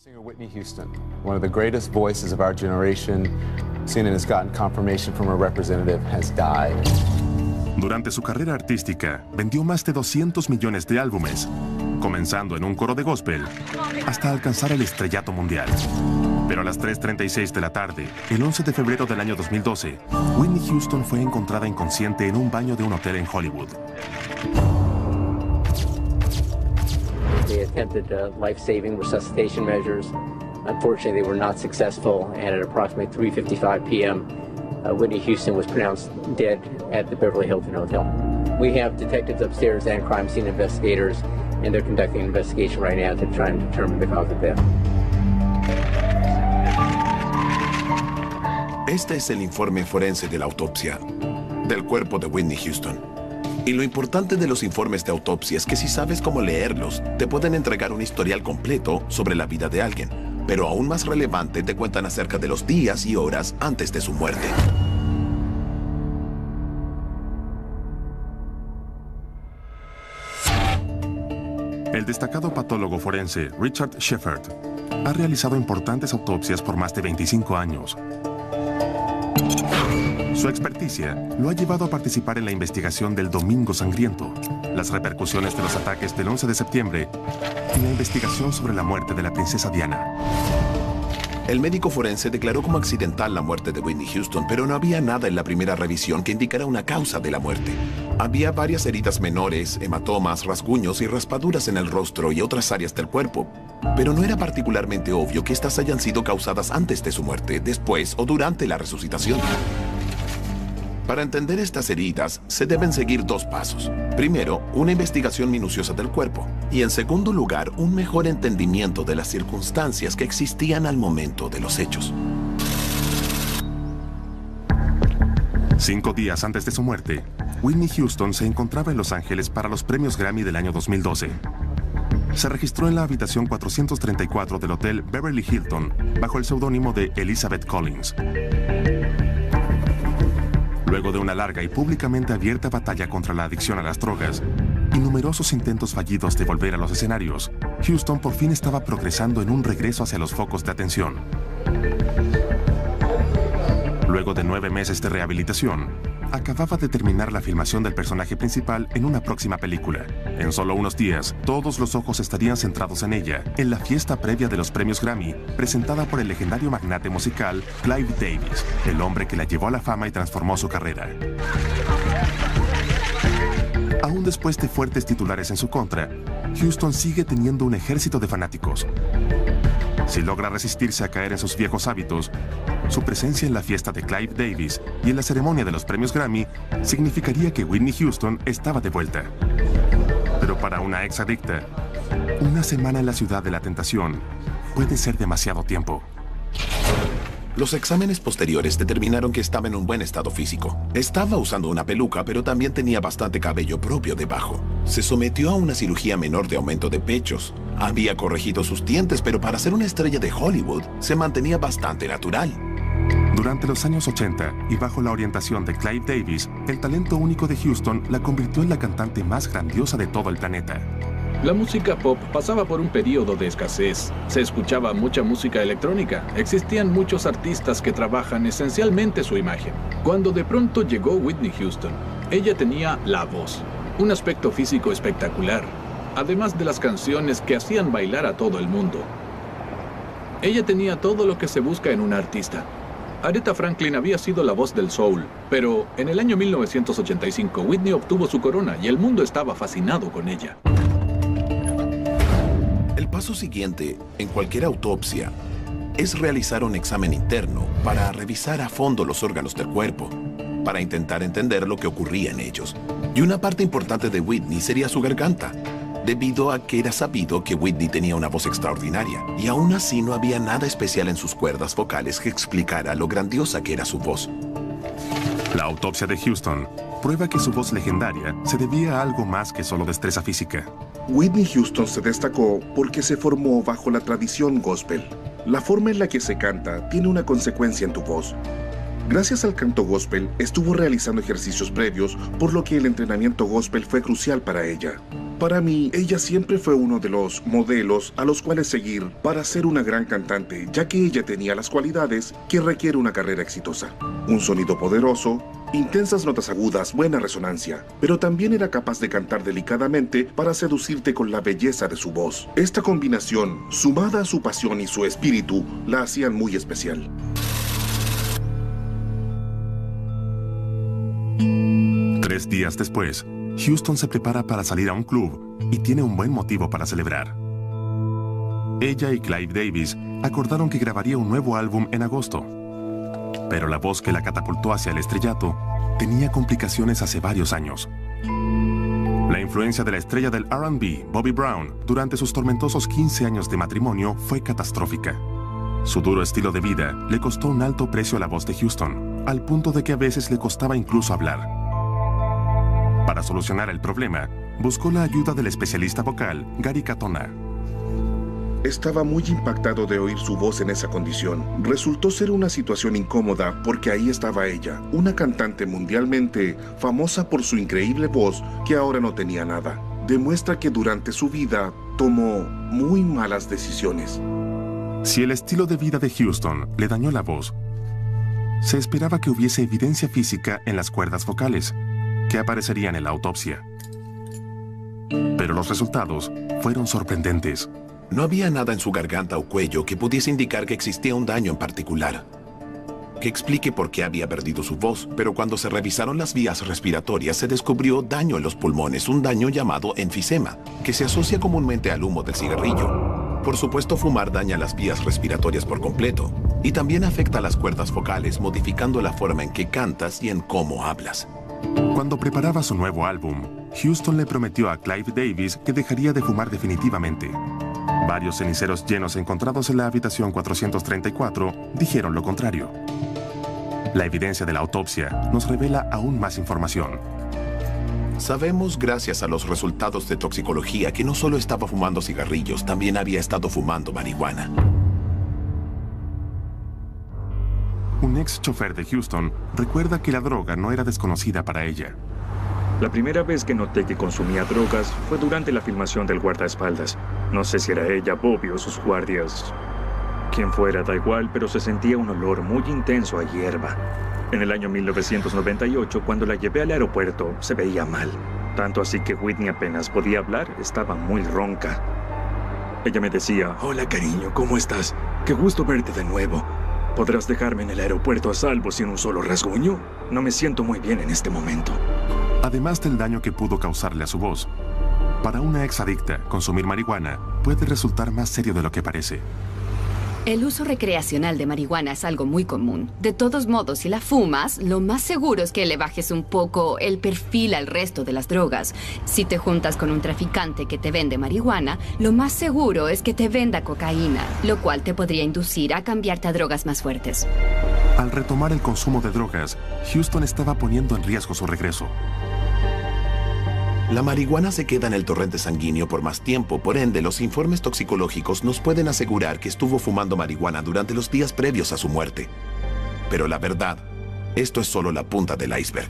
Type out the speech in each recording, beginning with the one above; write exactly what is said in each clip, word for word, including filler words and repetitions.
Singer Whitney Houston, one of the greatest voices of our generation, C N N has gotten confirmation from her representative, has died. Durante su carrera artística, vendió más de doscientos millones de álbumes, comenzando en un coro de gospel hasta alcanzar el estrellato mundial. Pero a las tres treinta y seis de la tarde, el once de febrero del año dos mil doce, Whitney Houston fue encontrada inconsciente en un baño de un hotel en Hollywood. They attempted uh, life-saving resuscitation measures. Unfortunately, they were not successful, and at approximately three fifty-five p m, uh, Whitney Houston was pronounced dead at the Beverly Hilton Hotel. We have detectives upstairs and crime scene investigators, and they're conducting an investigation right now to try and determine the cause of death. Este es el informe forense de la autopsia del cuerpo de Whitney Houston. Y lo importante de los informes de autopsia es que si sabes cómo leerlos, te pueden entregar un historial completo sobre la vida de alguien. Pero aún más relevante, te cuentan acerca de los días y horas antes de su muerte. El destacado patólogo forense Richard Shepard ha realizado importantes autopsias por más de veinticinco años. Su experticia lo ha llevado a participar en la investigación del Domingo Sangriento, las repercusiones de los ataques del once de septiembre y la investigación sobre la muerte de la princesa Diana. El médico forense declaró como accidental la muerte de Whitney Houston, pero no había nada en la primera revisión que indicara una causa de la muerte. Había varias heridas menores, hematomas, rasguños y raspaduras en el rostro y otras áreas del cuerpo, pero no era particularmente obvio que estas hayan sido causadas antes de su muerte, después o durante la resucitación. Para entender estas heridas, se deben seguir dos pasos. Primero, una investigación minuciosa del cuerpo. Y en segundo lugar, un mejor entendimiento de las circunstancias que existían al momento de los hechos. Cinco días antes de su muerte, Whitney Houston se encontraba en Los Ángeles para los premios Grammy del año dos mil doce. Se registró en la habitación cuatrocientos treinta y cuatro del hotel Beverly Hilton bajo el seudónimo de Elizabeth Collins. Luego de una larga y públicamente abierta batalla contra la adicción a las drogas y numerosos intentos fallidos de volver a los escenarios, Houston por fin estaba progresando en un regreso hacia los focos de atención. Luego de nueve meses de rehabilitación, acababa de terminar la filmación del personaje principal en una próxima película. En solo unos días, todos los ojos estarían centrados en ella, en la fiesta previa de los premios Grammy, presentada por el legendario magnate musical Clive Davis, el hombre que la llevó a la fama y transformó su carrera. Aún después de fuertes titulares en su contra, Houston sigue teniendo un ejército de fanáticos. Si logra resistirse a caer en sus viejos hábitos, su presencia en la fiesta de Clive Davis y en la ceremonia de los premios Grammy significaría que Whitney Houston estaba de vuelta. Pero para una ex adicta, una semana en la ciudad de la tentación puede ser demasiado tiempo. Los exámenes posteriores determinaron que estaba en un buen estado físico. Estaba usando una peluca, pero también tenía bastante cabello propio debajo. Se sometió a una cirugía menor de aumento de pechos. Había corregido sus dientes, pero para ser una estrella de Hollywood, se mantenía bastante natural. Durante los años ochenta, y bajo la orientación de Clive Davis, el talento único de Houston la convirtió en la cantante más grandiosa de todo el planeta. La música pop pasaba por un periodo de escasez. Se escuchaba mucha música electrónica. Existían muchos artistas que trabajan esencialmente su imagen. Cuando de pronto llegó Whitney Houston, ella tenía la voz, un aspecto físico espectacular, además de las canciones que hacían bailar a todo el mundo. Ella tenía todo lo que se busca en un artista. Aretha Franklin había sido la voz del soul, pero en el año mil novecientos ochenta y cinco Whitney obtuvo su corona y el mundo estaba fascinado con ella. El paso siguiente, en cualquier autopsia, es realizar un examen interno para revisar a fondo los órganos del cuerpo, para intentar entender lo que ocurría en ellos. Y una parte importante de Whitney sería su garganta, debido a que era sabido que Whitney tenía una voz extraordinaria, y aún así no había nada especial en sus cuerdas vocales que explicara lo grandiosa que era su voz. La autopsia de Houston prueba que su voz legendaria se debía a algo más que solo destreza física. Whitney Houston se destacó porque se formó bajo la tradición gospel. La forma en la que se canta tiene una consecuencia en tu voz. Gracias al canto gospel, estuvo realizando ejercicios previos, por lo que el entrenamiento gospel fue crucial para ella. Para mí, ella siempre fue uno de los modelos a los cuales seguir para ser una gran cantante, ya que ella tenía las cualidades que requiere una carrera exitosa. Un sonido poderoso, intensas notas agudas, buena resonancia, pero también era capaz de cantar delicadamente para seducirte con la belleza de su voz. Esta combinación, sumada a su pasión y su espíritu, la hacían muy especial. Tres días después, Houston se prepara para salir a un club y tiene un buen motivo para celebrar. Ella y Clive Davis acordaron que grabaría un nuevo álbum en agosto. Pero la voz que la catapultó hacia el estrellato tenía complicaciones hace varios años. La influencia de la estrella del R and B, Bobby Brown, durante sus tormentosos quince años de matrimonio fue catastrófica. Su duro estilo de vida le costó un alto precio a la voz de Houston, al punto de que a veces le costaba incluso hablar. Para solucionar el problema, buscó la ayuda del especialista vocal, Gary Katona. Estaba muy impactado de oír su voz en esa condición. Resultó ser una situación incómoda porque ahí estaba ella, una cantante mundialmente famosa por su increíble voz que ahora no tenía nada. Demuestra que durante su vida tomó muy malas decisiones. Si el estilo de vida de Houston le dañó la voz, se esperaba que hubiese evidencia física en las cuerdas vocales, que aparecerían en la autopsia. Pero los resultados fueron sorprendentes. No había nada en su garganta o cuello que pudiese indicar que existía un daño en particular, que explique por qué había perdido su voz, pero cuando se revisaron las vías respiratorias se descubrió daño en los pulmones, un daño llamado enfisema, que se asocia comúnmente al humo del cigarrillo. Por supuesto, fumar daña las vías respiratorias por completo, y también afecta a las cuerdas vocales, modificando la forma en que cantas y en cómo hablas. Cuando preparaba su nuevo álbum, Houston le prometió a Clive Davis que dejaría de fumar definitivamente. Varios ceniceros llenos encontrados en la habitación cuatrocientos treinta y cuatro dijeron lo contrario. La evidencia de la autopsia nos revela aún más información. Sabemos, gracias a los resultados de toxicología, que no solo estaba fumando cigarrillos, también había estado fumando marihuana. Un ex chofer de Houston recuerda que la droga no era desconocida para ella. La primera vez que noté que consumía drogas fue durante la filmación del guardaespaldas. No sé si era ella, Bobby o sus guardias. Quien fuera, da igual, pero se sentía un olor muy intenso a hierba. En el año mil novecientos noventa y ocho, cuando la llevé al aeropuerto, se veía mal. Tanto así que Whitney apenas podía hablar, estaba muy ronca. Ella me decía, hola cariño, ¿cómo estás? Qué gusto verte de nuevo. ¿Podrás dejarme en el aeropuerto a salvo sin un solo rasguño? No me siento muy bien en este momento. Además del daño que pudo causarle a su voz, para una ex adicta, consumir marihuana puede resultar más serio de lo que parece. El uso recreacional de marihuana es algo muy común. De todos modos, si la fumas, lo más seguro es que le bajes un poco el perfil al resto de las drogas. Si te juntas con un traficante que te vende marihuana, lo más seguro es que te venda cocaína, lo cual te podría inducir a cambiarte a drogas más fuertes. Al retomar el consumo de drogas, Houston estaba poniendo en riesgo su regreso. La marihuana se queda en el torrente sanguíneo por más tiempo, por ende, los informes toxicológicos nos pueden asegurar que estuvo fumando marihuana durante los días previos a su muerte. Pero la verdad, esto es solo la punta del iceberg.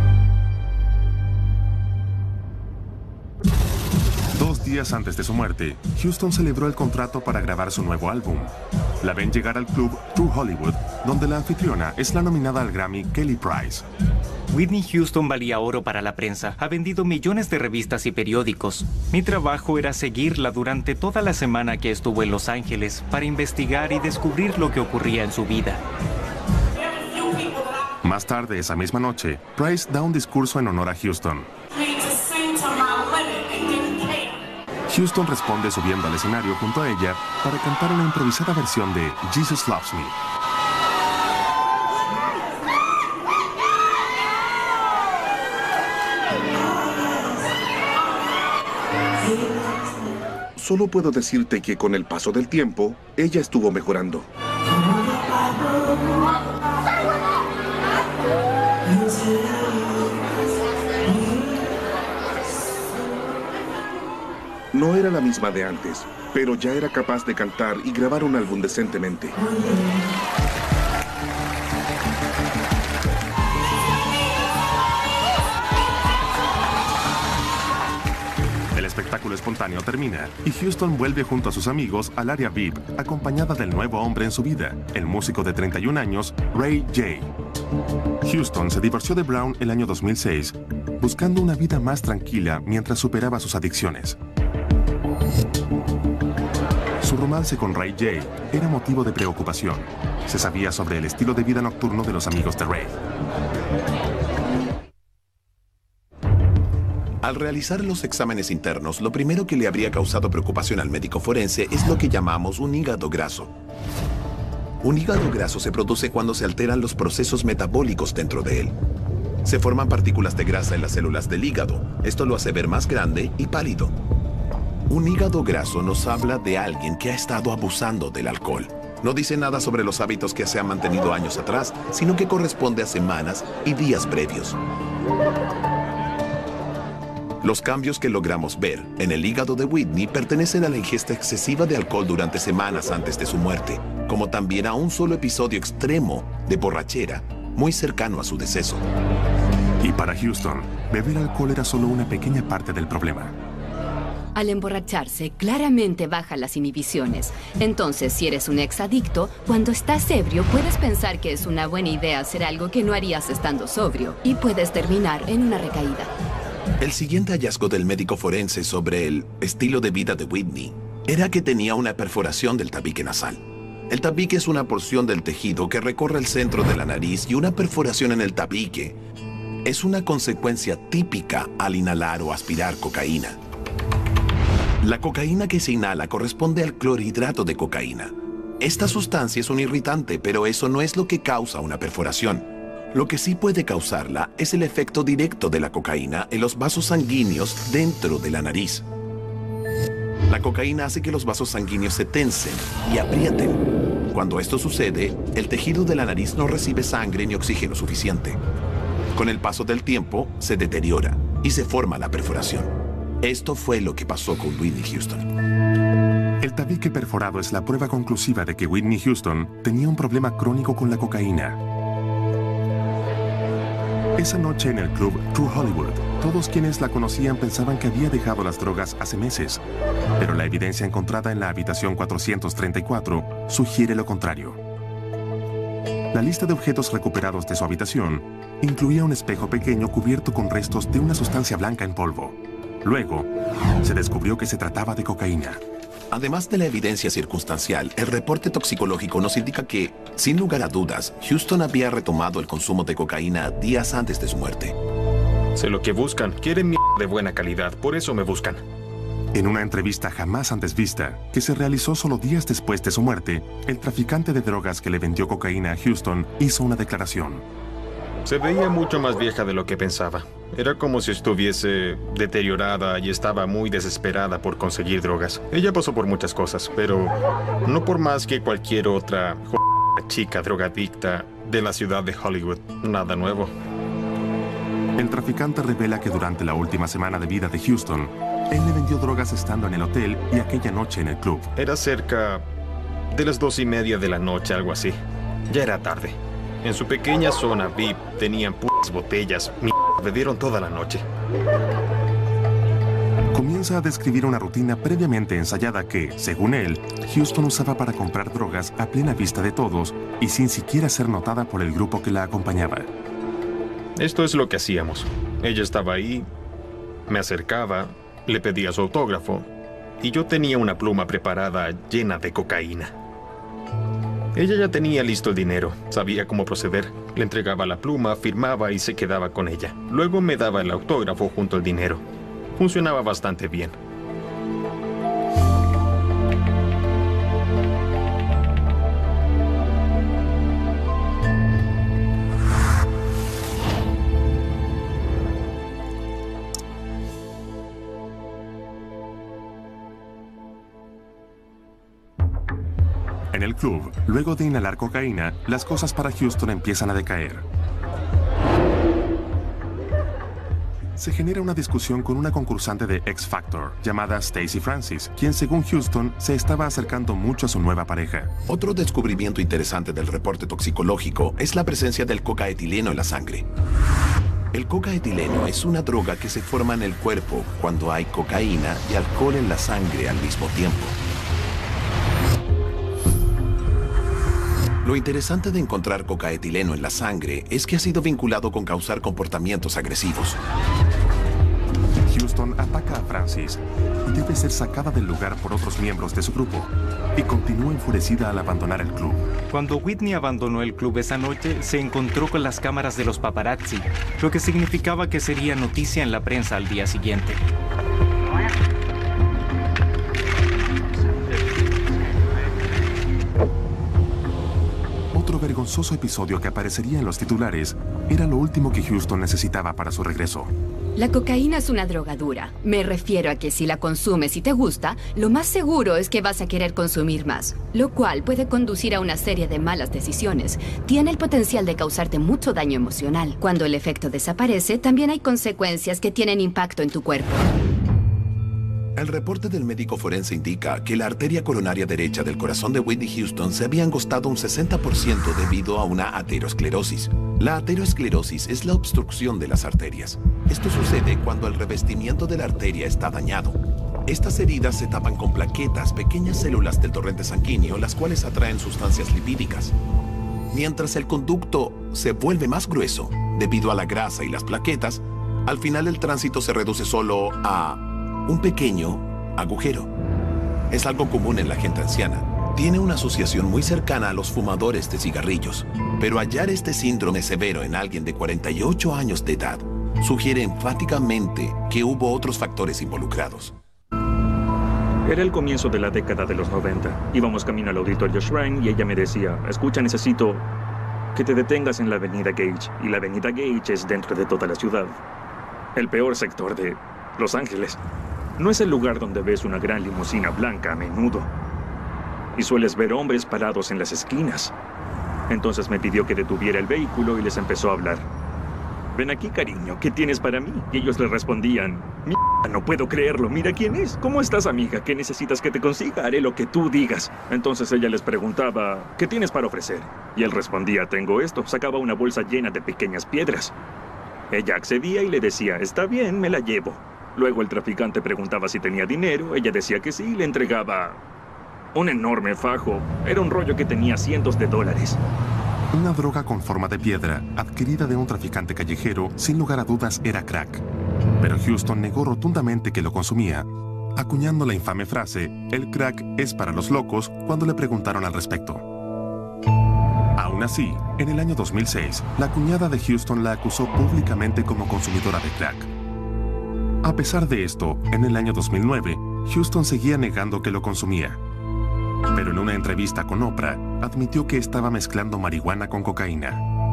Dos días antes de su muerte, Houston celebró el contrato para grabar su nuevo álbum. La ven llegar al club True Hollywood, donde la anfitriona es la nominada al Grammy Kelly Price. Whitney Houston valía oro para la prensa. Ha vendido millones de revistas y periódicos. Mi trabajo era seguirla durante toda la semana que estuvo en Los Ángeles para investigar y descubrir lo que ocurría en su vida. Más tarde esa misma noche, Price da un discurso en honor a Houston. Houston responde subiendo al escenario junto a ella para cantar una improvisada versión de Jesus Loves Me. Solo puedo decirte que con el paso del tiempo, ella estuvo mejorando. No era la misma de antes, pero ya era capaz de cantar y grabar un álbum decentemente. espectáculo espontáneo termina y Houston vuelve junto a sus amigos al área V I P, acompañada del nuevo hombre en su vida, el músico de treinta y un años, Ray J. Houston se divorció de Brown el año dos mil seis, buscando una vida más tranquila mientras superaba sus adicciones. Su romance con Ray J era motivo de preocupación. Se sabía sobre el estilo de vida nocturno de los amigos de Ray. Al realizar los exámenes internos, lo primero que le habría causado preocupación al médico forense es lo que llamamos un hígado graso. Un hígado graso se produce cuando se alteran los procesos metabólicos dentro de él. Se forman partículas de grasa en las células del hígado. Esto lo hace ver más grande y pálido. Un hígado graso nos habla de alguien que ha estado abusando del alcohol. No dice nada sobre los hábitos que se han mantenido años atrás, sino que corresponde a semanas y días previos. Los cambios que logramos ver en el hígado de Whitney pertenecen a la ingesta excesiva de alcohol durante semanas antes de su muerte, como también a un solo episodio extremo de borrachera muy cercano a su deceso. Y para Houston, beber alcohol era solo una pequeña parte del problema. Al emborracharse, claramente baja las inhibiciones. Entonces, si eres un exadicto, cuando estás ebrio, puedes pensar que es una buena idea hacer algo que no harías estando sobrio, y puedes terminar en una recaída. El siguiente hallazgo del médico forense sobre el estilo de vida de Whitney era que tenía una perforación del tabique nasal. El tabique es una porción del tejido que recorre el centro de la nariz y una perforación en el tabique es una consecuencia típica al inhalar o aspirar cocaína. La cocaína que se inhala corresponde al clorhidrato de cocaína. Esta sustancia es un irritante, pero eso no es lo que causa una perforación. Lo que sí puede causarla es el efecto directo de la cocaína en los vasos sanguíneos dentro de la nariz. La cocaína hace que los vasos sanguíneos se tensen y aprieten. Cuando esto sucede, el tejido de la nariz no recibe sangre ni oxígeno suficiente. Con el paso del tiempo, se deteriora y se forma la perforación. Esto fue lo que pasó con Whitney Houston. El tabique perforado es la prueba conclusiva de que Whitney Houston tenía un problema crónico con la cocaína. Esa noche en el club True Hollywood, todos quienes la conocían pensaban que había dejado las drogas hace meses, pero la evidencia encontrada en la habitación cuatrocientos treinta y cuatro sugiere lo contrario. La lista de objetos recuperados de su habitación incluía un espejo pequeño cubierto con restos de una sustancia blanca en polvo. Luego, se descubrió que se trataba de cocaína. Además de la evidencia circunstancial, el reporte toxicológico nos indica que, sin lugar a dudas, Houston había retomado el consumo de cocaína días antes de su muerte. Sé lo que buscan. Quieren mierda de buena calidad, por eso me buscan. En una entrevista jamás antes vista, que se realizó solo días después de su muerte, el traficante de drogas que le vendió cocaína a Houston hizo una declaración. Se veía mucho más vieja de lo que pensaba. Era como si estuviese deteriorada y estaba muy desesperada por conseguir drogas. Ella pasó por muchas cosas, pero no por más que cualquier otra chica drogadicta de la ciudad de Hollywood. Nada nuevo. El traficante revela que durante la última semana de vida de Houston, él le vendió drogas estando en el hotel y aquella noche en el club. Era cerca de las dos y media de la noche, algo así. Ya era tarde. En su pequeña zona V I P tenían putas botellas. Mi bebieron toda la noche. Comienza a describir una rutina previamente ensayada que, según él, Houston usaba para comprar drogas a plena vista de todos y sin siquiera ser notada por el grupo que la acompañaba. Esto es lo que hacíamos. Ella estaba ahí, me acercaba, le pedía su autógrafo y yo tenía una pluma preparada llena de cocaína. Ella ya tenía listo el dinero, sabía cómo proceder. Le entregaba la pluma, firmaba y se quedaba con ella. Luego me daba el autógrafo junto al dinero. Funcionaba bastante bien. En el club, luego de inhalar cocaína, las cosas para Houston empiezan a decaer. Se genera una discusión con una concursante de X Factor llamada Stacey Francis, quien según Houston se estaba acercando mucho a su nueva pareja. Otro descubrimiento interesante del reporte toxicológico es la presencia del cocaetileno en la sangre. El cocaetileno es una droga que se forma en el cuerpo cuando hay cocaína y alcohol en la sangre al mismo tiempo. Lo interesante de encontrar cocaetileno en la sangre es que ha sido vinculado con causar comportamientos agresivos. Houston ataca a Francis y debe ser sacada del lugar por otros miembros de su grupo, y continúa enfurecida al abandonar el club. Cuando Whitney abandonó el club esa noche, se encontró con las cámaras de los paparazzi, lo que significaba que sería noticia en la prensa al día siguiente. Otro vergonzoso episodio que aparecería en los titulares era lo último que Houston necesitaba para su regreso. La cocaína es una droga dura. Me refiero a que si la consumes y te gusta, lo más seguro es que vas a querer consumir más, lo cual puede conducir a una serie de malas decisiones. Tiene el potencial de causarte mucho daño emocional. Cuando el efecto desaparece, también hay consecuencias que tienen impacto en tu cuerpo. El reporte del médico forense indica que la arteria coronaria derecha del corazón de Whitney Houston se había angostado un sesenta por ciento debido a una aterosclerosis. La aterosclerosis es la obstrucción de las arterias. Esto sucede cuando el revestimiento de la arteria está dañado. Estas heridas se tapan con plaquetas, pequeñas células del torrente sanguíneo, las cuales atraen sustancias lipídicas. Mientras el conducto se vuelve más grueso debido a la grasa y las plaquetas, al final el tránsito se reduce solo a un pequeño agujero. Es algo común en la gente anciana. Tiene una asociación muy cercana a los fumadores de cigarrillos. Pero hallar este síndrome severo en alguien de cuarenta y ocho años de edad sugiere enfáticamente que hubo otros factores involucrados. Era el comienzo de la década de los noventa. Íbamos camino al auditorio Shrine y ella me decía, escucha, necesito que te detengas en la avenida Gage. Y la avenida Gage es dentro de toda la ciudad. El peor sector de Los Ángeles. No es el lugar donde ves una gran limusina blanca a menudo. Y sueles ver hombres parados en las esquinas. Entonces me pidió que detuviera el vehículo y les empezó a hablar. Ven aquí, cariño, ¿qué tienes para mí? Y ellos le respondían, mierda, no puedo creerlo, mira quién es. ¿Cómo estás, amiga? ¿Qué necesitas que te consiga? Haré lo que tú digas. Entonces ella les preguntaba, ¿qué tienes para ofrecer? Y él respondía, tengo esto. Sacaba una bolsa llena de pequeñas piedras. Ella accedía y le decía, está bien, me la llevo. Luego el traficante preguntaba si tenía dinero, ella decía que sí y le entregaba un enorme fajo. Era un rollo que tenía cientos de dólares. Una droga con forma de piedra, adquirida de un traficante callejero, sin lugar a dudas era crack. Pero Houston negó rotundamente que lo consumía, acuñando la infame frase, el crack es para los locos, cuando le preguntaron al respecto. Aún así, en el año dos mil seis, la cuñada de Houston la acusó públicamente como consumidora de crack. A pesar de esto, en el año dos mil nueve, Houston seguía negando que lo consumía. Pero en una entrevista con Oprah, admitió que estaba mezclando marihuana con cocaína.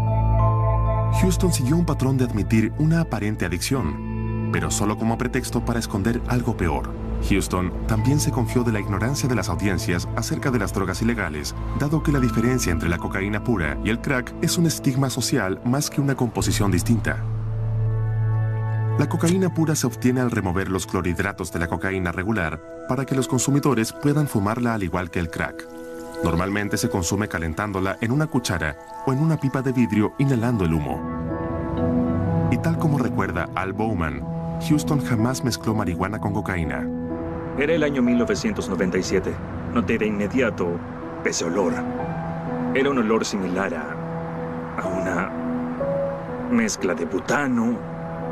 Houston siguió un patrón de admitir una aparente adicción, pero solo como pretexto para esconder algo peor. Houston también se confió de la ignorancia de las audiencias acerca de las drogas ilegales, dado que la diferencia entre la cocaína pura y el crack es un estigma social más que una composición distinta. La cocaína pura se obtiene al remover los clorhidratos de la cocaína regular para que los consumidores puedan fumarla al igual que el crack. Normalmente se consume calentándola en una cuchara o en una pipa de vidrio inhalando el humo. Y tal como recuerda Al Bowman, Houston jamás mezcló marihuana con cocaína. Era el año mil novecientos noventa y siete. Noté de inmediato ese olor. Era un olor similar a, a una mezcla de butano,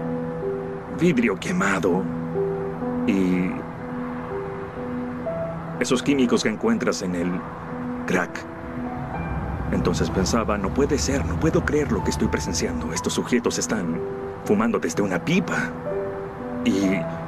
vidrio quemado y esos químicos que encuentras en el crack. Entonces pensaba, no puede ser, no puedo creer lo que estoy presenciando. Estos sujetos están fumando desde una pipa. Y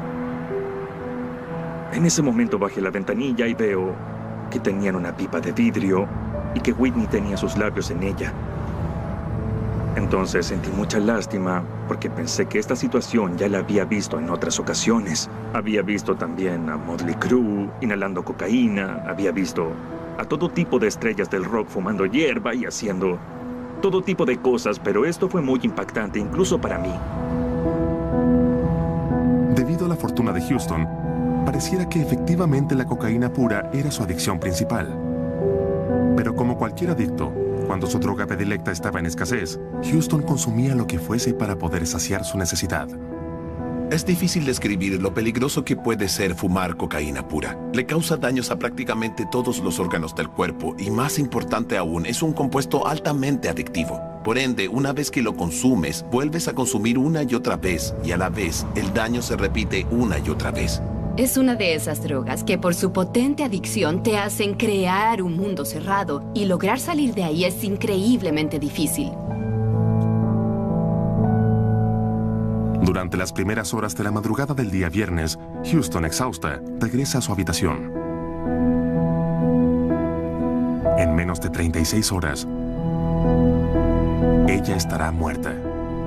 en ese momento bajé la ventanilla y veo que tenían una pipa de vidrio y que Whitney tenía sus labios en ella. Entonces sentí mucha lástima porque pensé que esta situación ya la había visto en otras ocasiones. Había visto también a Motley Crue inhalando cocaína, había visto a todo tipo de estrellas del rock fumando hierba y haciendo todo tipo de cosas, pero esto fue muy impactante incluso para mí. Debido a la fortuna de Houston, pareciera que efectivamente la cocaína pura era su adicción principal. Pero como cualquier adicto, cuando su droga predilecta estaba en escasez, Houston consumía lo que fuese para poder saciar su necesidad. Es difícil describir lo peligroso que puede ser fumar cocaína pura. Le causa daños a prácticamente todos los órganos del cuerpo y, más importante aún, es un compuesto altamente adictivo. Por ende, una vez que lo consumes, vuelves a consumir una y otra vez, y a la vez, el daño se repite una y otra vez. Es una de esas drogas que por su potente adicción te hacen crear un mundo cerrado, y lograr salir de ahí es increíblemente difícil. Durante las primeras horas de la madrugada del día viernes, Houston, exhausta, regresa a su habitación. En menos de treinta y seis horas, ella estará muerta.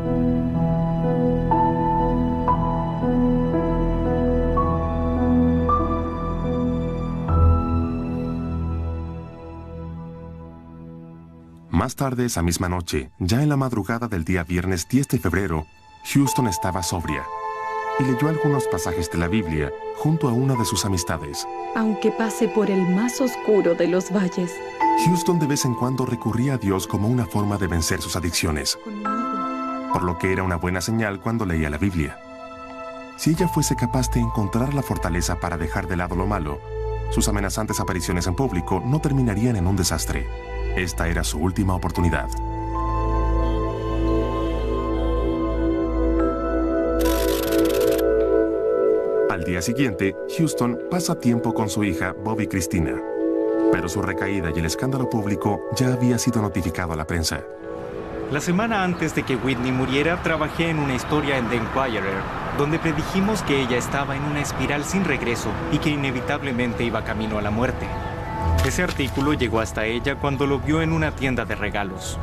Más tarde esa misma noche, ya en la madrugada del día viernes diez de febrero, Houston estaba sobria y leyó algunos pasajes de la Biblia junto a una de sus amistades. Aunque pase por el más oscuro de los valles. Houston de vez en cuando recurría a Dios como una forma de vencer sus adicciones, por lo que era una buena señal cuando leía la Biblia. Si ella fuese capaz de encontrar la fortaleza para dejar de lado lo malo, sus amenazantes apariciones en público no terminarían en un desastre. Esta era su última oportunidad. Al día siguiente, Houston pasa tiempo con su hija Bobby Christina, pero su recaída y el escándalo público ya había sido notificado a la prensa. La semana antes de que Whitney muriera, trabajé en una historia en The Enquirer, donde predijimos que ella estaba en una espiral sin regreso y que inevitablemente iba camino a la muerte. Ese artículo llegó hasta ella cuando lo vio en una tienda de regalos.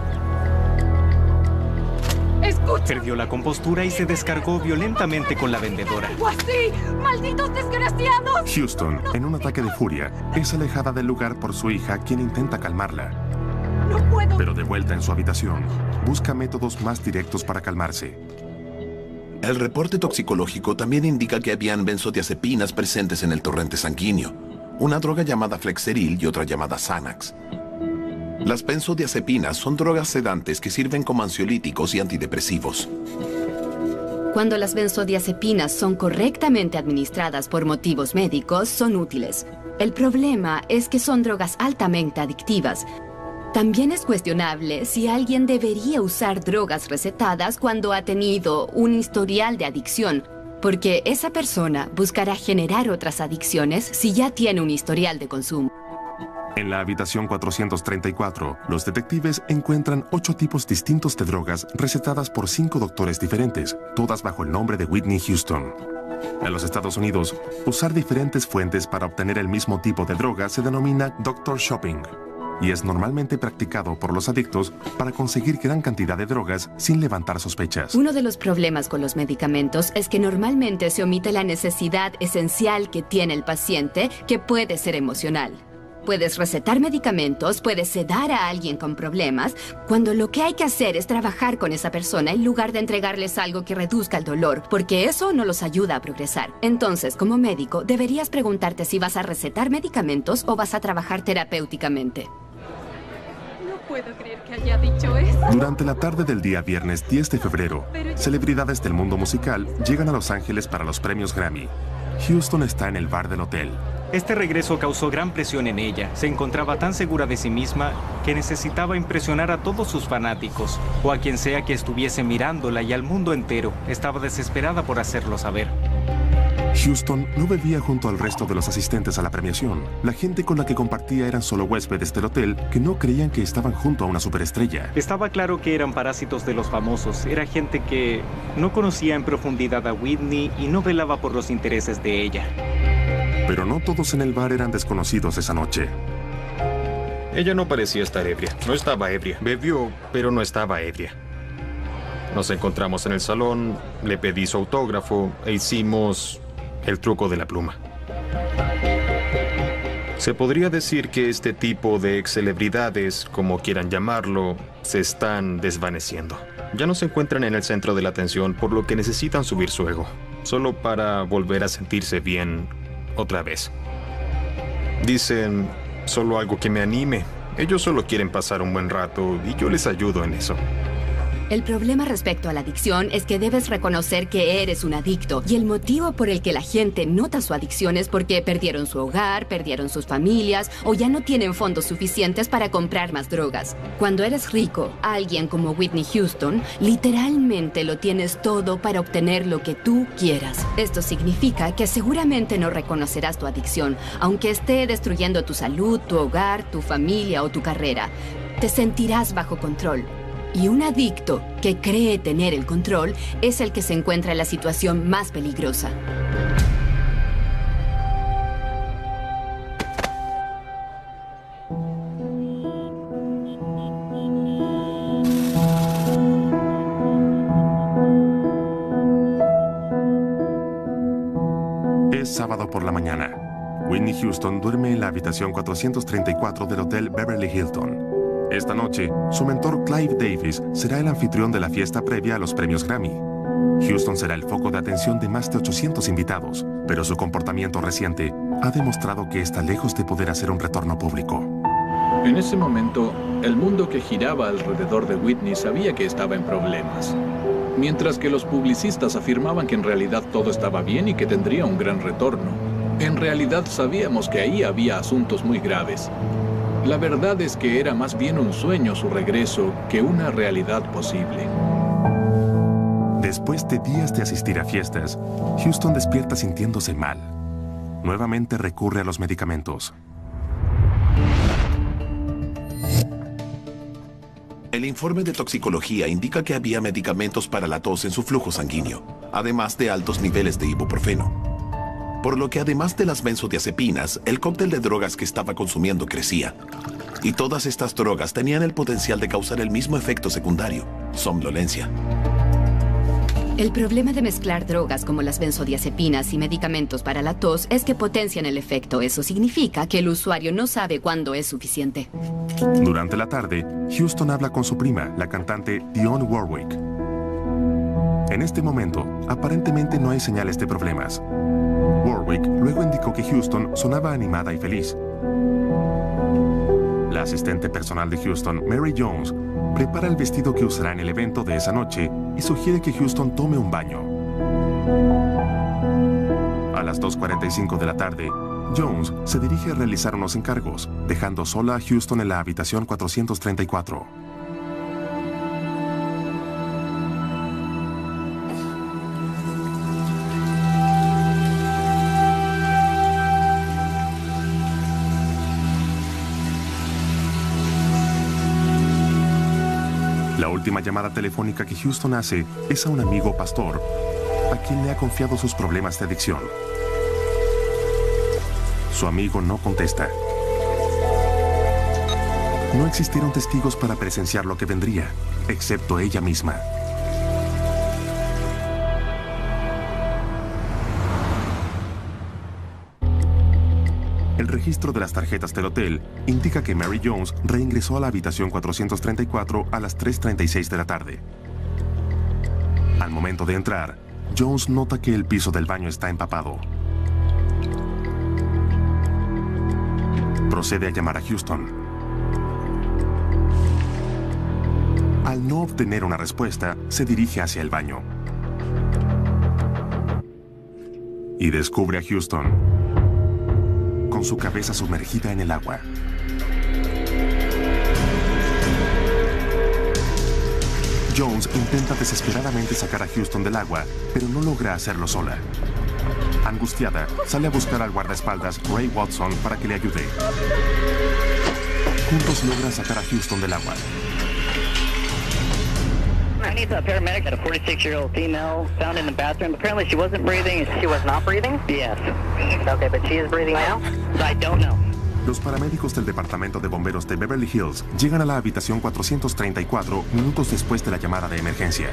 ¡Escucha! Perdió la compostura y se descargó violentamente con la vendedora. ¡Algo así! ¡Malditos desgraciados! Houston, en un ataque de furia, es alejada del lugar por su hija, quien intenta calmarla. ¡No puedo! Pero de vuelta en su habitación, busca métodos más directos para calmarse. El reporte toxicológico también indica que habían benzodiazepinas presentes en el torrente sanguíneo, una droga llamada Flexeril y otra llamada Xanax. Las benzodiazepinas son drogas sedantes que sirven como ansiolíticos y antidepresivos. Cuando las benzodiazepinas son correctamente administradas por motivos médicos, son útiles. El problema es que son drogas altamente adictivas. También es cuestionable si alguien debería usar drogas recetadas cuando ha tenido un historial de adicción, porque esa persona buscará generar otras adicciones si ya tiene un historial de consumo. En la habitación cuatrocientos treinta y cuatro, los detectives encuentran ocho tipos distintos de drogas recetadas por cinco doctores diferentes, todas bajo el nombre de Whitney Houston. En los Estados Unidos, usar diferentes fuentes para obtener el mismo tipo de droga se denomina doctor shopping, y es normalmente practicado por los adictos para conseguir gran cantidad de drogas sin levantar sospechas. Uno de los problemas con los medicamentos es que normalmente se omite la necesidad esencial que tiene el paciente, que puede ser emocional. Puedes recetar medicamentos, puedes sedar a alguien con problemas, cuando lo que hay que hacer es trabajar con esa persona en lugar de entregarles algo que reduzca el dolor, porque eso no los ayuda a progresar. Entonces, como médico, deberías preguntarte si vas a recetar medicamentos o vas a trabajar terapéuticamente. No puedo creer que haya dicho eso. Durante la tarde del día viernes diez de febrero, celebridades del mundo musical llegan a Los Ángeles para los premios Grammy. Houston está en el bar del hotel. Este regreso causó gran presión en ella. Se encontraba tan segura de sí misma que necesitaba impresionar a todos sus fanáticos, o a quien sea que estuviese mirándola, y al mundo entero. Estaba desesperada por hacerlo saber. Houston no bebía junto al resto de los asistentes a la premiación. La gente con la que compartía eran solo huéspedes del hotel que no creían que estaban junto a una superestrella. Estaba claro que eran parásitos de los famosos. Era gente que no conocía en profundidad a Whitney y no velaba por los intereses de ella. Pero no todos en el bar eran desconocidos esa noche. Ella no parecía estar ebria. No estaba ebria. Bebió, pero no estaba ebria. Nos encontramos en el salón, le pedí su autógrafo e hicimos el truco de la pluma. Se podría decir que este tipo de ex-celebridades, como quieran llamarlo, se están desvaneciendo. Ya no se encuentran en el centro de la atención, por lo que necesitan subir su ego, solo para volver a sentirse bien otra vez. Dicen, solo algo que me anime, Ellos solo quieren pasar un buen rato y yo les ayudo en eso. El problema respecto a la adicción es que debes reconocer que eres un adicto. Y el motivo por el que la gente nota su adicción es porque perdieron su hogar, perdieron sus familias o ya no tienen fondos suficientes para comprar más drogas. Cuando eres rico, alguien como Whitney Houston, literalmente lo tienes todo para obtener lo que tú quieras. Esto significa que seguramente no reconocerás tu adicción, aunque esté destruyendo tu salud, tu hogar, tu familia o tu carrera. Te sentirás bajo control. Y un adicto que cree tener el control es el que se encuentra en la situación más peligrosa. Es sábado por la mañana. Whitney Houston duerme en la habitación cuatrocientos treinta y cuatro del Hotel Beverly Hilton. Esta noche, su mentor Clive Davis será el anfitrión de la fiesta previa a los premios Grammy. Houston será el foco de atención de más de ochocientos invitados, pero su comportamiento reciente ha demostrado que está lejos de poder hacer un retorno público. En ese momento, el mundo que giraba alrededor de Whitney sabía que estaba en problemas. Mientras que los publicistas afirmaban que en realidad todo estaba bien y que tendría un gran retorno, en realidad sabíamos que ahí había asuntos muy graves. La verdad es que era más bien un sueño su regreso que una realidad posible. Después de días de asistir a fiestas, Houston despierta sintiéndose mal. Nuevamente recurre a los medicamentos. El informe de toxicología indica que había medicamentos para la tos en su flujo sanguíneo, además de altos niveles de ibuprofeno. Por lo que además de las benzodiazepinas, el cóctel de drogas que estaba consumiendo crecía. Y todas estas drogas tenían el potencial de causar el mismo efecto secundario, somnolencia. El problema de mezclar drogas como las benzodiazepinas y medicamentos para la tos es que potencian el efecto. Eso significa que el usuario no sabe cuándo es suficiente. Durante la tarde, Houston habla con su prima, la cantante Dionne Warwick. En este momento, aparentemente no hay señales de problemas. Warwick luego indicó que Houston sonaba animada y feliz. La asistente personal de Houston, Mary Jones, prepara el vestido que usará en el evento de esa noche y sugiere que Houston tome un baño. A las dos cuarenta y cinco de la tarde, Jones se dirige a realizar unos encargos, dejando sola a Houston en la habitación cuatrocientos treinta y cuatro. La última llamada telefónica que Houston hace es a un amigo pastor, a quien le ha confiado sus problemas de adicción. Su amigo no contesta. No existieron testigos para presenciar lo que vendría, excepto ella misma. El registro de las tarjetas del hotel indica que Mary Jones reingresó a la habitación cuatrocientos treinta y cuatro a las tres treinta y seis de la tarde. Al momento de entrar, Jones nota que el piso del baño está empapado. Procede a llamar a Houston. Al no obtener una respuesta, se dirige hacia el baño. Y descubre a Houston con su cabeza sumergida en el agua. Jones intenta desesperadamente sacar a Houston del agua, pero no logra hacerlo sola. Angustiada, sale a buscar al guardaespaldas Ray Watson para que le ayude. Juntos logran sacar a Houston del agua. I need a paramedic at a forty-six-year-old female found in the bathroom. Apparently she wasn't breathing. She was not breathing? Yes. Okay, but she is breathing now? I don't know. Los paramédicos del Departamento de Bomberos de Beverly Hills llegan a la habitación cuatrocientos treinta y cuatro minutos después de la llamada de emergencia.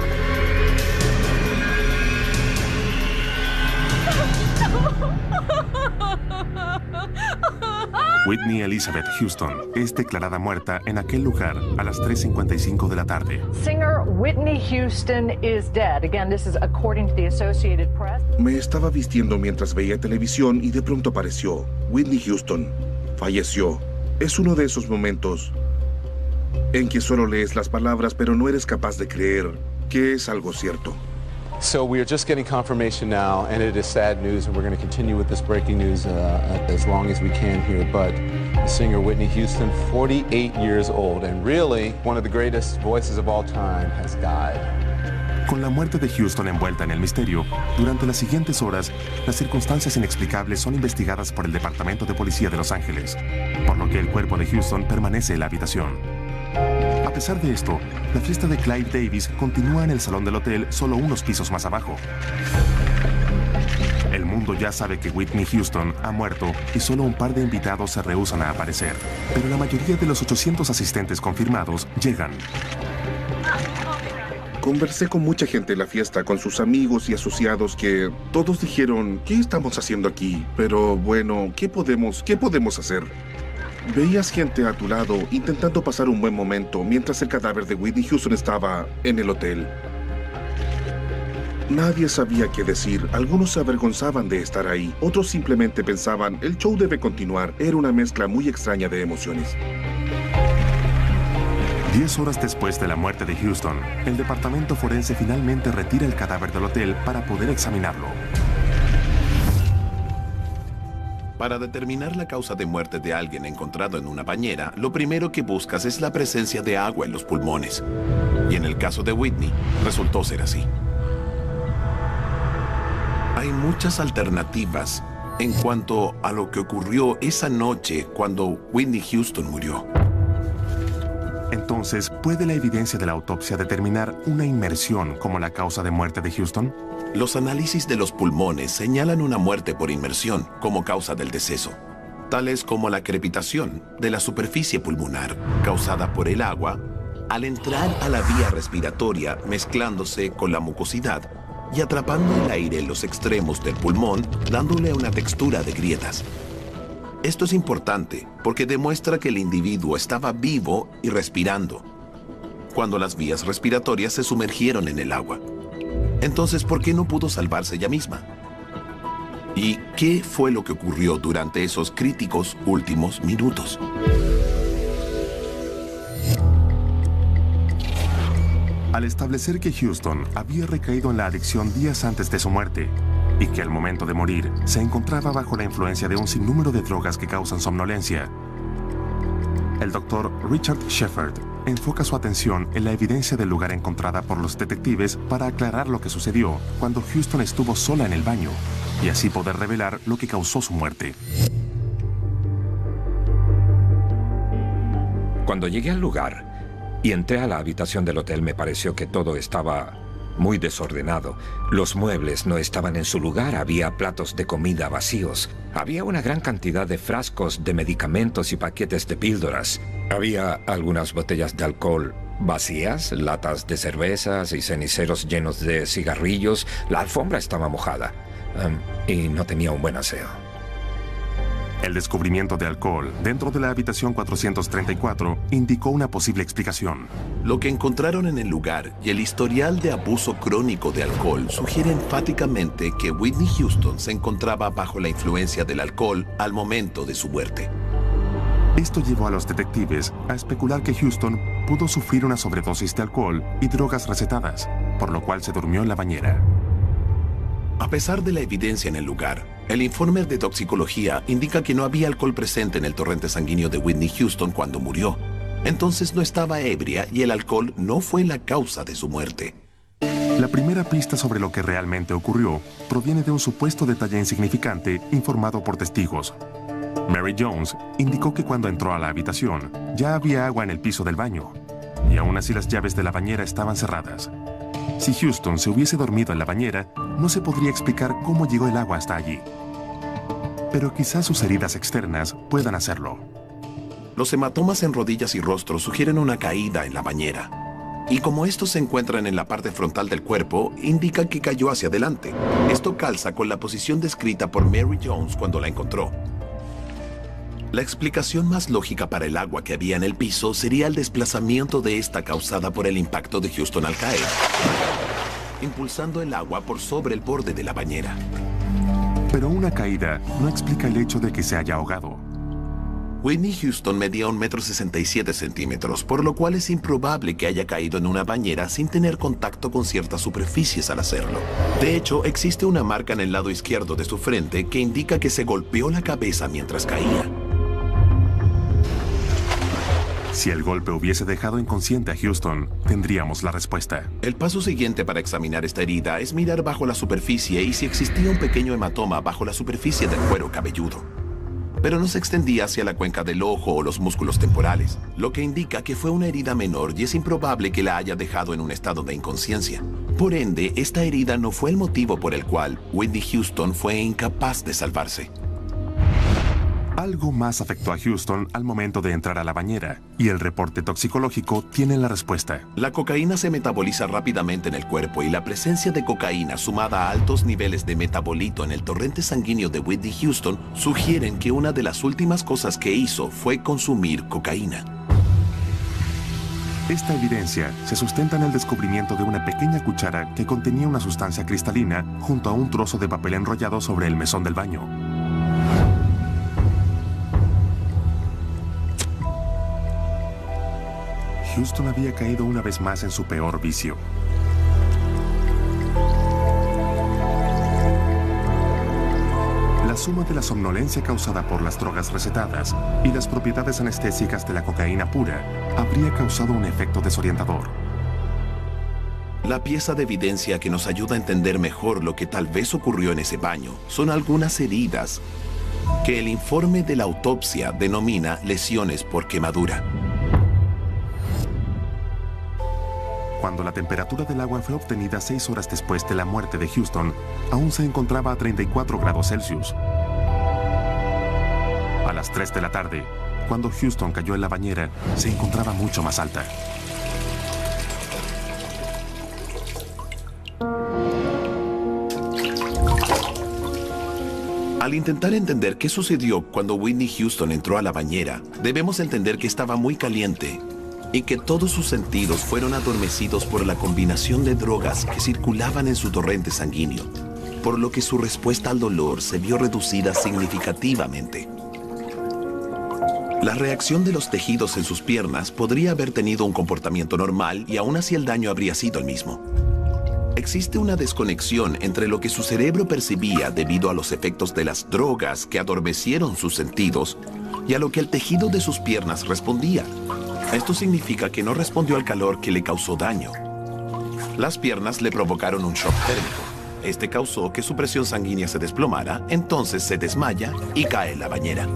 Whitney Elizabeth Houston es declarada muerta en aquel lugar a las tres cincuenta y cinco de la tarde. Singer Whitney Houston is dead. Again, this is according to the Associated Press. Me estaba vistiendo mientras veía televisión y de pronto apareció. Whitney Houston falleció. Es uno de esos momentos en que solo lees las palabras, pero no eres capaz de creer que es algo cierto. So we are just getting confirmation now, and it is sad news, and we're going to continue with this breaking news uh, as long as we can here. But the singer Whitney Houston, forty-eight years old, and really one of the greatest voices of all time, has died. Con la muerte de Houston envuelta en el misterio, durante las siguientes horas, las circunstancias inexplicables son investigadas por el Departamento de Policía de Los Ángeles, por lo que el cuerpo de Houston permanece en la habitación. A pesar de esto, la fiesta de Clive Davis continúa en el salón del hotel solo unos pisos más abajo. El mundo ya sabe que Whitney Houston ha muerto y solo un par de invitados se rehúsan a aparecer, pero la mayoría de los ochocientos asistentes confirmados llegan. Conversé con mucha gente en la fiesta, con sus amigos y asociados, que todos dijeron, ¿qué estamos haciendo aquí? Pero bueno, ¿qué podemos, qué podemos hacer? Veías gente a tu lado intentando pasar un buen momento mientras el cadáver de Whitney Houston estaba en el hotel. Nadie sabía qué decir. Algunos se avergonzaban de estar ahí. Otros simplemente pensaban, el show debe continuar. Era una mezcla muy extraña de emociones. Diez horas después de la muerte de Houston, el departamento forense finalmente retira el cadáver del hotel para poder examinarlo. Para determinar la causa de muerte de alguien encontrado en una bañera, lo primero que buscas es la presencia de agua en los pulmones. Y en el caso de Whitney, resultó ser así. Hay muchas alternativas en cuanto a lo que ocurrió esa noche cuando Whitney Houston murió. Entonces, ¿puede la evidencia de la autopsia determinar una inmersión como la causa de muerte de Houston? Los análisis de los pulmones señalan una muerte por inmersión como causa del deceso, tales como la crepitación de la superficie pulmonar causada por el agua al entrar a la vía respiratoria mezclándose con la mucosidad y atrapando el aire en los extremos del pulmón, dándole una textura de grietas. Esto es importante porque demuestra que el individuo estaba vivo y respirando cuando las vías respiratorias se sumergieron en el agua. Entonces, ¿por qué no pudo salvarse ella misma? ¿Y qué fue lo que ocurrió durante esos críticos últimos minutos? Al establecer que Houston había recaído en la adicción días antes de su muerte y que al momento de morir se encontraba bajo la influencia de un sinnúmero de drogas que causan somnolencia, el doctor Richard Shepard enfoca su atención en la evidencia del lugar encontrada por los detectives para aclarar lo que sucedió cuando Houston estuvo sola en el baño y así poder revelar lo que causó su muerte. Cuando llegué al lugar y entré a la habitación del hotel, me pareció que todo estaba muy desordenado. Los muebles no estaban en su lugar, había platos de comida vacíos. Había una gran cantidad de frascos de medicamentos y paquetes de píldoras. Había algunas botellas de alcohol vacías, latas de cervezas y ceniceros llenos de cigarrillos. La alfombra estaba mojada um, y no tenía un buen aseo. El descubrimiento de alcohol dentro de la habitación cuatrocientos treinta y cuatro indicó una posible explicación. Lo que encontraron en el lugar y el historial de abuso crónico de alcohol sugiere enfáticamente que Whitney Houston se encontraba bajo la influencia del alcohol al momento de su muerte. Esto llevó a los detectives a especular que Houston pudo sufrir una sobredosis de alcohol y drogas recetadas, por lo cual se durmió en la bañera. A pesar de la evidencia en el lugar, el informe de toxicología indica que no había alcohol presente en el torrente sanguíneo de Whitney Houston cuando murió. Entonces no estaba ebria y el alcohol no fue la causa de su muerte. La primera pista sobre lo que realmente ocurrió proviene de un supuesto detalle insignificante informado por testigos. Mary Jones indicó que cuando entró a la habitación ya había agua en el piso del baño y aún así las llaves de la bañera estaban cerradas. Si Houston se hubiese dormido en la bañera, no se podría explicar cómo llegó el agua hasta allí. Pero quizás sus heridas externas puedan hacerlo. Los hematomas en rodillas y rostro sugieren una caída en la bañera. Y como estos se encuentran en la parte frontal del cuerpo, indica que cayó hacia adelante. Esto calza con la posición descrita por Mary Jones cuando la encontró. La explicación más lógica para el agua que había en el piso sería el desplazamiento de esta causada por el impacto de Houston al caer, impulsando el agua por sobre el borde de la bañera. Pero una caída no explica el hecho de que se haya ahogado. Whitney Houston medía un metro sesenta y siete centímetros, por lo cual es improbable que haya caído en una bañera sin tener contacto con ciertas superficies al hacerlo. De hecho, existe una marca en el lado izquierdo de su frente que indica que se golpeó la cabeza mientras caía. Si el golpe hubiese dejado inconsciente a Houston, tendríamos la respuesta. El paso siguiente para examinar esta herida es mirar bajo la superficie y si existía un pequeño hematoma bajo la superficie del cuero cabelludo. Pero no se extendía hacia la cuenca del ojo o los músculos temporales, lo que indica que fue una herida menor y es improbable que la haya dejado en un estado de inconsciencia. Por ende, esta herida no fue el motivo por el cual Whitney Houston fue incapaz de salvarse. Algo más afectó a Houston al momento de entrar a la bañera, y el reporte toxicológico tiene la respuesta. La cocaína se metaboliza rápidamente en el cuerpo y la presencia de cocaína sumada a altos niveles de metabolito en el torrente sanguíneo de Whitney Houston sugieren que una de las últimas cosas que hizo fue consumir cocaína. Esta evidencia se sustenta en el descubrimiento de una pequeña cuchara que contenía una sustancia cristalina junto a un trozo de papel enrollado sobre el mesón del baño. Houston había caído una vez más en su peor vicio. La suma de la somnolencia causada por las drogas recetadas y las propiedades anestésicas de la cocaína pura habría causado un efecto desorientador. La pieza de evidencia que nos ayuda a entender mejor lo que tal vez ocurrió en ese baño son algunas heridas que el informe de la autopsia denomina lesiones por quemadura. Cuando la temperatura del agua fue obtenida seis horas después de la muerte de Houston, aún se encontraba a treinta y cuatro grados Celsius. A las tres de la tarde, cuando Houston cayó en la bañera, se encontraba mucho más alta. Al intentar entender qué sucedió cuando Whitney Houston entró a la bañera, debemos entender que estaba muy caliente y que todos sus sentidos fueron adormecidos por la combinación de drogas que circulaban en su torrente sanguíneo, por lo que su respuesta al dolor se vio reducida significativamente. La reacción de los tejidos en sus piernas podría haber tenido un comportamiento normal y aún así el daño habría sido el mismo. Existe una desconexión entre lo que su cerebro percibía debido a los efectos de las drogas que adormecieron sus sentidos y a lo que el tejido de sus piernas respondía. Esto significa que no respondió al calor que le causó daño. Las piernas le provocaron un shock térmico. Este causó que su presión sanguínea se desplomara, entonces se desmaya y cae en la bañera.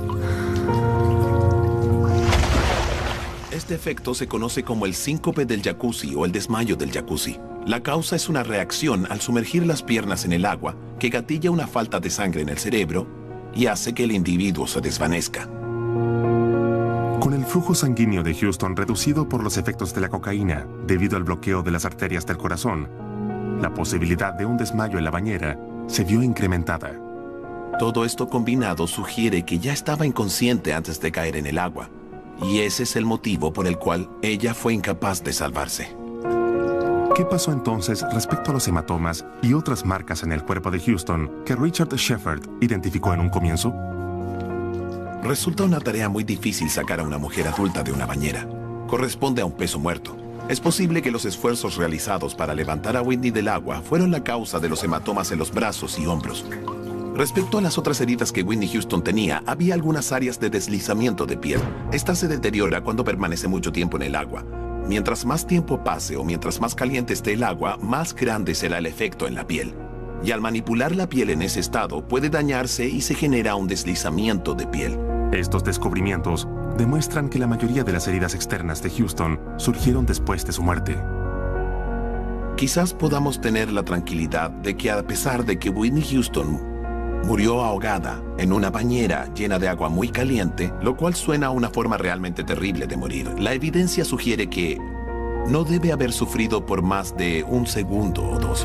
Este efecto se conoce como el síncope del jacuzzi o el desmayo del jacuzzi. La causa es una reacción al sumergir las piernas en el agua que gatilla una falta de sangre en el cerebro y hace que el individuo se desvanezca. Con el flujo sanguíneo de Houston reducido por los efectos de la cocaína debido al bloqueo de las arterias del corazón, la posibilidad de un desmayo en la bañera se vio incrementada. Todo esto combinado sugiere que ya estaba inconsciente antes de caer en el agua, y ese es el motivo por el cual ella fue incapaz de salvarse. ¿Qué pasó entonces respecto a los hematomas y otras marcas en el cuerpo de Houston que Richard Shepard identificó en un comienzo? Resulta una tarea muy difícil sacar a una mujer adulta de una bañera. Corresponde a un peso muerto. Es posible que los esfuerzos realizados para levantar a Whitney del agua fueron la causa de los hematomas en los brazos y hombros. Respecto a las otras heridas que Whitney Houston tenía, había algunas áreas de deslizamiento de piel. Esta se deteriora cuando permanece mucho tiempo en el agua. Mientras más tiempo pase o mientras más caliente esté el agua, más grande será el efecto en la piel. Y al manipular la piel en ese estado, puede dañarse y se genera un deslizamiento de piel. Estos descubrimientos demuestran que la mayoría de las heridas externas de Houston surgieron después de su muerte. Quizás podamos tener la tranquilidad de que a pesar de que Whitney Houston murió ahogada en una bañera llena de agua muy caliente, lo cual suena a una forma realmente terrible de morir, la evidencia sugiere que no debe haber sufrido por más de un segundo o dos.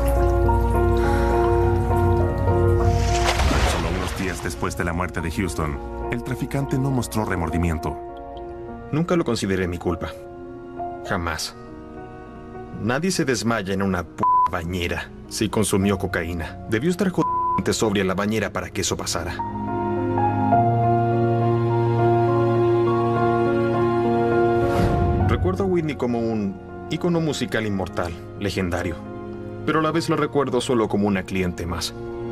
Solo unos días después de la muerte de Houston, el traficante no mostró remordimiento. Nunca lo consideré mi culpa. Jamás. Nadie se desmaya en una p bañera si consumió cocaína. Debió estar jodidamente sobria en la bañera para que eso pasara. Recuerdo a Whitney como un ícono musical inmortal, legendario. Pero a la vez la recuerdo solo como una cliente más.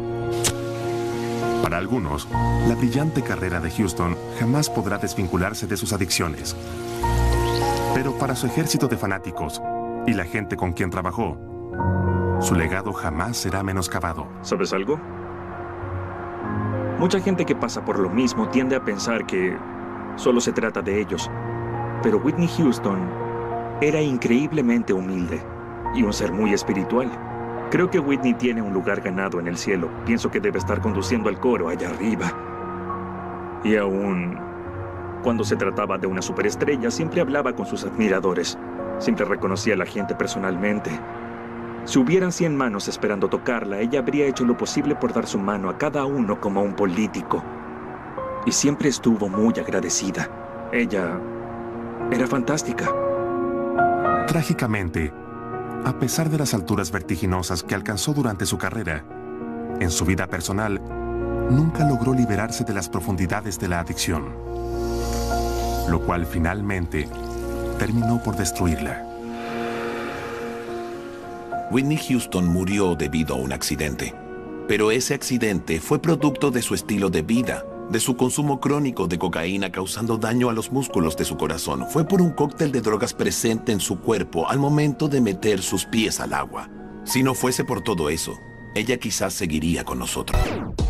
Para algunos, la brillante carrera de Houston jamás podrá desvincularse de sus adicciones. Pero para su ejército de fanáticos y la gente con quien trabajó, su legado jamás será menoscabado. ¿Sabes algo? Mucha gente que pasa por lo mismo tiende a pensar que solo se trata de ellos. Pero Whitney Houston era increíblemente humilde y un ser muy espiritual. Creo que Whitney tiene un lugar ganado en el cielo. Pienso que debe estar conduciendo al coro allá arriba. Y aún cuando se trataba de una superestrella, siempre hablaba con sus admiradores. Siempre reconocía a la gente personalmente. Si hubieran cien manos esperando tocarla, ella habría hecho lo posible por dar su mano a cada uno como un político. Y siempre estuvo muy agradecida. Ella era fantástica. Trágicamente, a pesar de las alturas vertiginosas que alcanzó durante su carrera, en su vida personal, nunca logró liberarse de las profundidades de la adicción, lo cual finalmente terminó por destruirla. Whitney Houston murió debido a un accidente, pero ese accidente fue producto de su estilo de vida, de su consumo crónico de cocaína causando daño a los músculos de su corazón. Fue por un cóctel de drogas presente en su cuerpo al momento de meter sus pies al agua. Si no fuese por todo eso, ella quizás seguiría con nosotros.